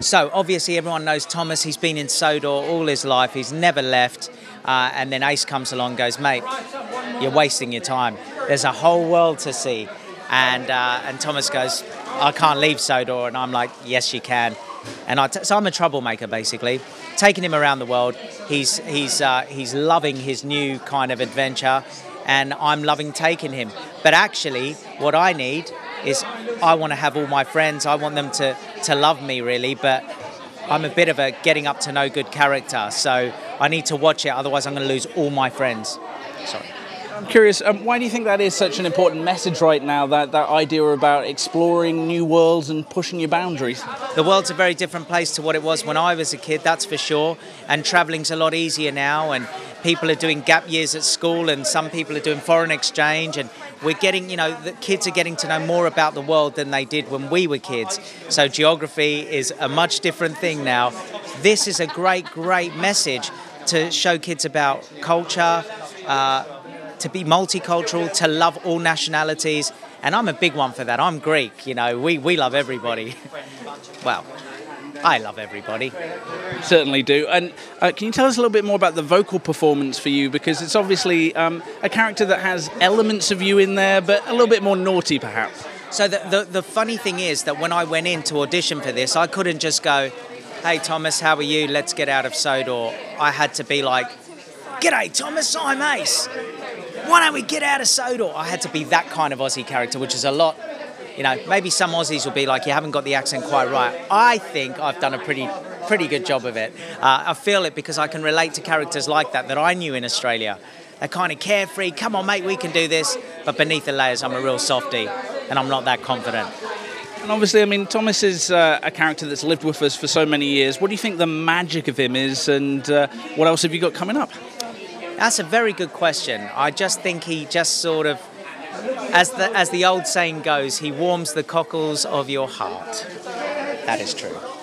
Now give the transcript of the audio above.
So obviously everyone knows Thomas. He's been in Sodor all his life. He's never left. And then Ace comes along and goes, mate, you're wasting your time. There's a whole world to see. And Thomas goes, I can't leave Sodor. And I'm like, yes, you can. And so I'm a troublemaker, basically, taking him around the world. He's loving his new kind of adventure, and I'm loving taking him. But actually, what I need is I want to have all my friends. I want them to love me, really. But I'm a bit of a getting up to no good character, so I need to watch it. Otherwise, I'm going to lose all my friends. Sorry. I'm curious, why do you think that is such an important message right now, that idea about exploring new worlds and pushing your boundaries? The world's a very different place to what it was when I was a kid, that's for sure. And travelling's a lot easier now, and people are doing gap years at school, and some people are doing foreign exchange, and we're getting, the kids are getting to know more about the world than they did when we were kids. So geography is a much different thing now. This is a great, great message to show kids about culture, to be multicultural, to love all nationalities, and I'm a big one for that. I'm Greek, we love everybody. Well, I love everybody. You certainly do. And can you tell us a little bit more about the vocal performance for you? Because it's obviously a character that has elements of you in there, but a little bit more naughty, perhaps. So the funny thing is that when I went in to audition for this, I couldn't just go, hey, Thomas, how are you? Let's get out of Sodor. I had to be like, g'day, Thomas, I'm Ace. Why don't we get out of Sodor? I had to be that kind of Aussie character, which is a lot, maybe some Aussies will be like, you haven't got the accent quite right. I think I've done a pretty good job of it. I feel it because I can relate to characters like that I knew in Australia. They're kind of carefree, come on, mate, we can do this. But beneath the layers, I'm a real softie, and I'm not that confident. And obviously, Thomas is a character that's lived with us for so many years. What do you think the magic of him is, and what else have you got coming up? That's a very good question. I just think he just sort of, as the old saying goes, he warms the cockles of your heart. That is true.